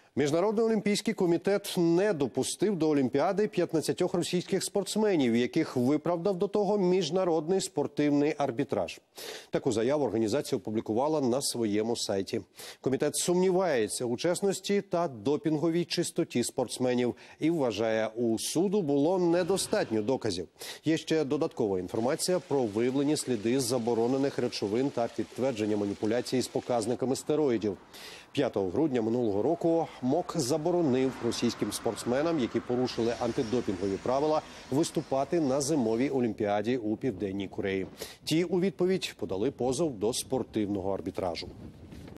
Міжнародний олімпійський комітет не допустив до Олімпіади 15 російських спортсменів, яких виправдав до того міжнародний спортивний арбітраж. Таку заяву організація опублікувала на своєму сайті. Комітет сумнівається у чесності та допінговій чистоті спортсменів і вважає, у суду було недостатньо доказів. Є ще додаткова інформація про виявлені сліди заборонених речовин та підтвердження маніпуляцій з показниками стероїдів. 5 грудня минулого року МОК заборонив російським спортсменам, які порушили антидопінгові правила, виступати на зимовій олімпіаді у Південній Кореї. Ті у відповідь подали позов до спортивного арбітражу.